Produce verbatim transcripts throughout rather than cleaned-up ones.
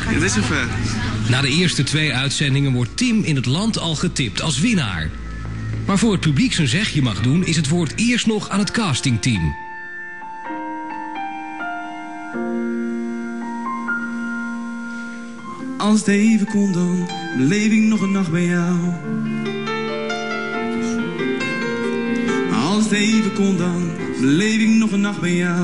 Het is zover. Na de eerste twee uitzendingen wordt Tim in het land al getipt als winnaar. Maar voor het publiek zijn zegje mag doen, is het woord eerst nog aan het castingteam. Als het even kon, dan beleef ik nog een nacht bij jou. Als het even kon, dan beleef ik nog een nacht bij jou.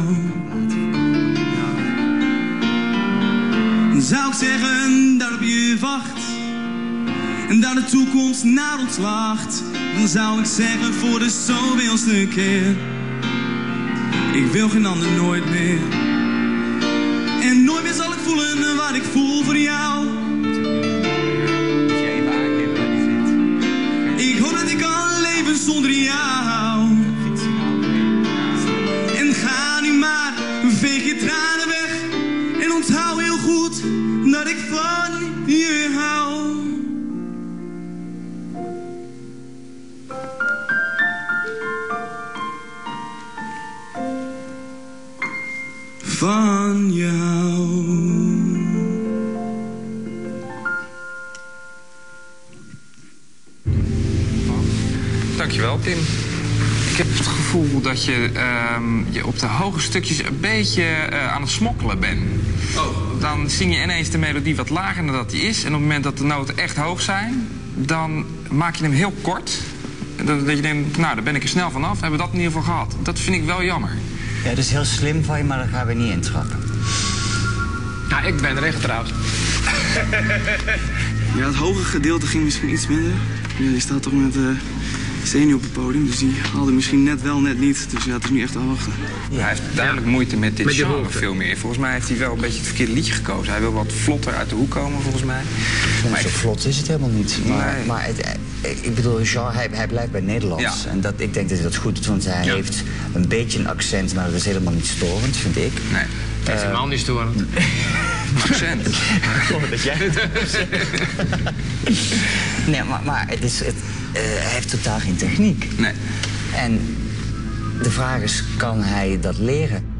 Dan zou ik zeggen dat op je wacht en dat de toekomst naar ons lacht. Dan zou ik zeggen voor de zoveelste keer: ik wil geen ander nooit meer. En nooit meer zal ik voelen wat ik voel voor jou. Ik hoop dat ik kan leven zonder jou. En ga nu maar, veeg je tranen weg. En onthoud heel goed dat ik van je hou. Van jou. Dankjewel, Tim. Ik heb het gevoel dat je, uh, je op de hoge stukjes een beetje uh, aan het smokkelen bent. Oh. Dan zing je ineens de melodie wat lager dan dat die is. En op het moment dat de noten echt hoog zijn, dan maak je hem heel kort. Dat, dat je denkt, nou, daar ben ik er snel vanaf. Hebben we dat in ieder geval gehad. Dat vind ik wel jammer. Ja, dat is heel slim van je, maar daar gaan we niet intrappen. Ja, ik ben er echt trouwens. Ja, het hoge gedeelte ging misschien iets minder. Ja, je staat toch met uh, Steny op het podium, dus die haalde misschien net wel, net niet. Dus ja, het is nu echt afwachten. Ja, hij heeft duidelijk moeite met dit met genre veel meer. Volgens mij heeft hij wel een beetje het verkeerde liedje gekozen. Hij wil wat vlotter uit de hoek komen, volgens mij. Ja, maar zo ik... vlot is het helemaal niet. Maar, nee. maar het, ik bedoel, genre, hij, hij blijft bij Nederlands. Ja. En dat, ik denk dat hij dat goed doet, want hij ja. heeft een beetje een accent, maar dat is helemaal niet storend, vind ik. Nee. Dat is helemaal niet storend. Accent. Oh, dat jij het Nee, maar, maar het is, het, uh, hij heeft totaal geen techniek. Nee. En de vraag is, kan hij dat leren?